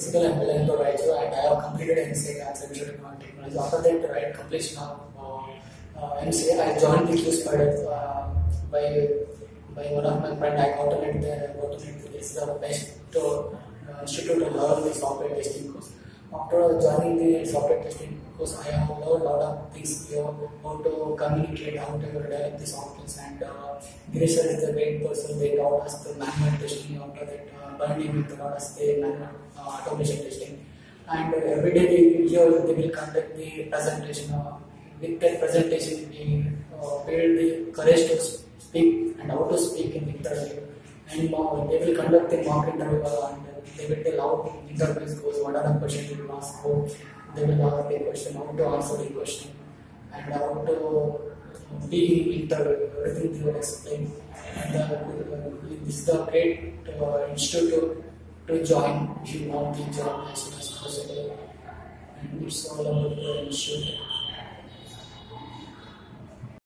basically I'm Milan Raichu and I have completed MCA Acceleration in Technology. After that, right completion of MCA, I joined the QSPIDER by one of my friend. I got it is the best institute to learn the software testing course. After joining the software testing course, I have learned a lot of things here, how to communicate, how to develop the softwares, and Girish sir is a great person. They taught us the manual testing. After that, Bernie will taught us the manual automation testing. And every day here they will conduct the presentation. With that presentation, we build the courage to speak and how to speak in interview. And they will conduct the mock interview and they will tell how interviews goes, what are the questions you will ask, how they will ask the question, how to answer the question, and how to be in interview. Everything they will explain. And this is a great institute to join if you want the job as soon as possible. And it's all about the institute.